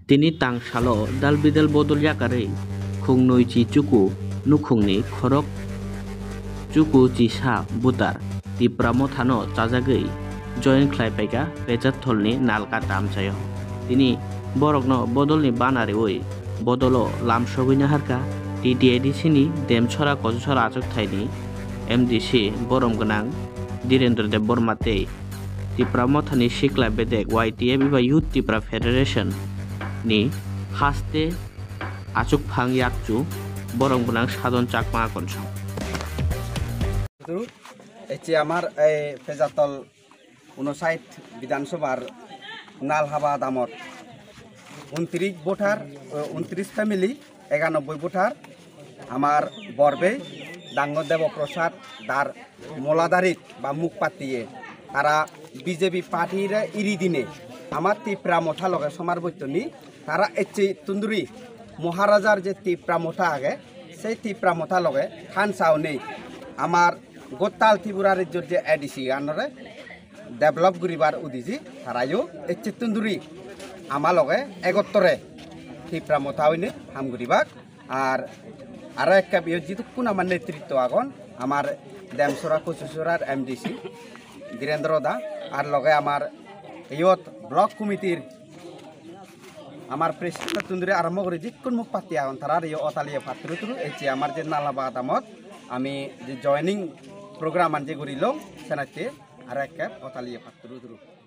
Tini tang salo dal bidal bodol yakare khung noi chi chuku nukhungni khorok chuku chi sa butar ti pramo thano chajagei join khlai paika pejat tholni nalka tamchayo tini borokno bodolni banare oi bodolo lam soguina harka TDADC ni demchora kojchora achuk thaini MDC borom ganang Direndra Dev Burma tei Tipra thani sikla bedek YTF iba Youth Tipra Federation ni haste achuk phang yakchu borom ganang sadon chakma konsong এটি আমার এই পেজাতল 59 বিধানসভার নালহাবা দামত 29 voter 29 family 91 voter আমার বরবে ডাঙ্গর দেবপ্রসাদ দার মোলাদারিত বা মুখ পাতিয়ে তারা বিজেপি পার্টির ইরি দিনে আমার তিপ্রা মোঠা লগে সমার বৈতনি তারা এচি তুন্দুরি মহারাজার যে তিপ্রা মোঠা আগে সেই তিপ্রা মোঠা লগে খান চাও নেই আমার গোতাল ত্রিপুরা রাজ্যের যে এডিসি আনরে ডেভেলপ করিবার উদিজি তারাইও এই চিত্তুন্দুরি আমার লগে একত্তরে ত্রিপুরা মোথা হইনে হাম করিবাক আর আরো একটা বিয়ে যেটুকুন আমার নেতৃত্ব আগন আমার ডেমসরা কচুসরার MDC বীরেন্দ্র দা আর লগে আমার ইয়ত ব্লক কমিটির আমার প্রেসিডেন্ট তুন্দুরি আরম্ভ করে যিকুন মুখ পাতি আগন তারা ইয়ে অতালিয়া পাত্র তুরু এই যে আমার যে নালাবা দামত আমি যে জয়নিং প্রোগ্রাম আনজে করিলাম সেনাতে আর এক অতালিয়া পাত্র